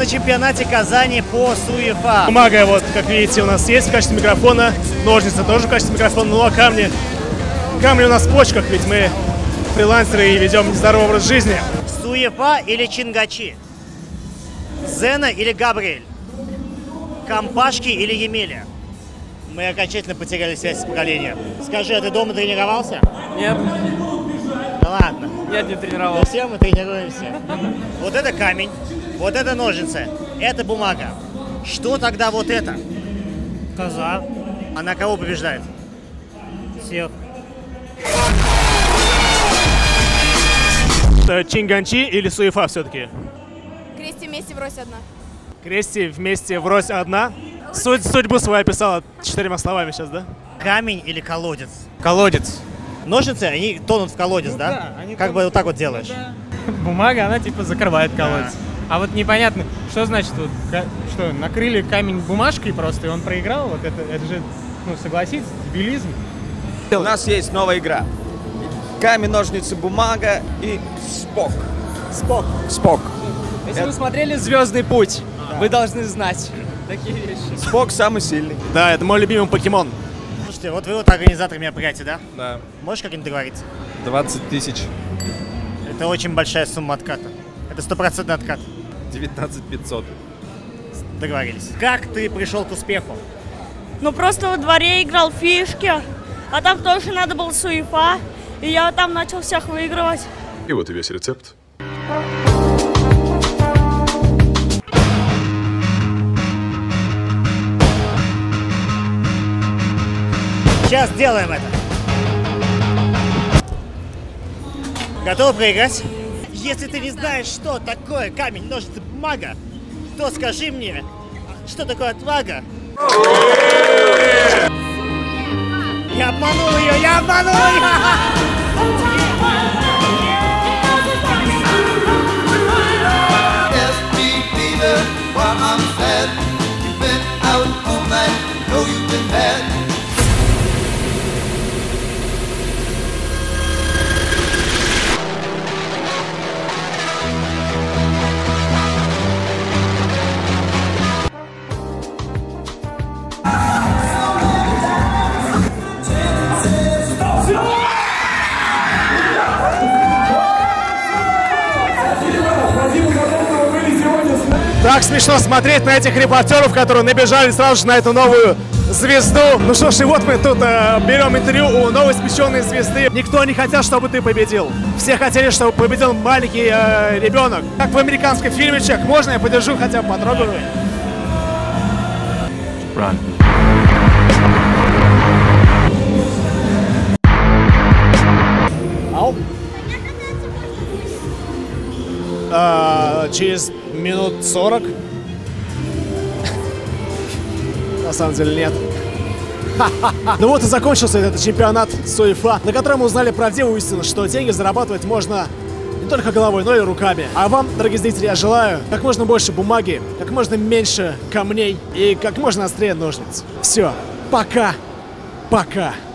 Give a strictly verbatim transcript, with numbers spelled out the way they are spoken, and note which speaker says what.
Speaker 1: чемпионате Казани по СУЕФА.
Speaker 2: Бумага, вот, как видите, у нас есть в качестве микрофона, ножницы тоже в качестве микрофона, ну а камни, камни у нас в почках, ведь мы фрилансеры и ведем здоровый образ жизни.
Speaker 1: СУЕФА или Чингачи? Зена или Габриэль? Компашки или Емеля? Мы окончательно потеряли связь с поколением. Скажи, а ты дома тренировался?
Speaker 3: Нет.
Speaker 1: Да ладно.
Speaker 3: Нет, не тренировался.
Speaker 1: Все мы тренируемся. Вот это камень, вот это ножницы, это бумага. Что тогда вот это?
Speaker 3: Коза.
Speaker 1: Она кого побеждает?
Speaker 3: Всех.
Speaker 2: Чинганчи или СУЕФА все-таки?
Speaker 4: Крести вместе врозь одна.
Speaker 2: Крести вместе врозь одна? Суть, судьбу свою описала четырьмя словами сейчас, да?
Speaker 1: Камень или колодец?
Speaker 3: Колодец.
Speaker 1: Ножницы, они тонут в колодец,
Speaker 3: Ну
Speaker 1: да?
Speaker 3: да, они
Speaker 1: как
Speaker 3: тонут.
Speaker 1: бы вот так вот делаешь.
Speaker 3: Бумага, она типа закрывает колодец.
Speaker 1: Да.
Speaker 3: А вот непонятно, что значит вот, ка- что, накрыли камень бумажкой просто, и он проиграл? Вот это, это же, ну, согласитесь, дебилизм.
Speaker 5: У нас есть новая игра. Камень, ножницы, бумага и Спок.
Speaker 1: Спок.
Speaker 5: Спок.
Speaker 3: Если вы смотрели «Звездный путь», вы должны знать такие вещи.
Speaker 5: Спок самый сильный.
Speaker 2: Да, это мой любимый покемон.
Speaker 1: Слушайте, вот вы вот организатор мероприятия, да?
Speaker 5: Да.
Speaker 1: Можешь как-нибудь договориться?
Speaker 5: двадцать тысяч.
Speaker 1: Это очень большая сумма отката. Это стопроцентный откат.
Speaker 5: девятнадцать пятьсот.
Speaker 1: Договорились. Как ты пришел к успеху?
Speaker 6: Ну просто во дворе играл в фишки, а там тоже надо было СУЕФА, и я там начал всех выигрывать.
Speaker 7: И вот и весь рецепт.
Speaker 1: Сейчас сделаем это. Готов проиграть? Если ты не знаешь, что такое камень, ножницы, бумага, то скажи мне, что такое отвага? Я обманул ее, я обманул ее!
Speaker 2: Так смешно смотреть на этих репортеров, которые набежали сразу же на эту новую звезду. Ну что ж, и вот мы тут э, берем интервью у новоиспеченной звезды. Никто не хотел, чтобы ты победил. Все хотели, чтобы победил маленький э, ребенок. Как в американском фильме «Чек». Можно я подержу, хотя бы потрогаю?
Speaker 7: Run.
Speaker 2: Ау. А, через минут сорок. На самом деле нет. Ну вот и закончился этот чемпионат СУЕФА, на котором мы узнали правдивую истину, что деньги зарабатывать можно не только головой, но и руками. А вам, дорогие зрители, я желаю как можно больше бумаги, как можно меньше камней и как можно острее ножниц. Все, пока, пока.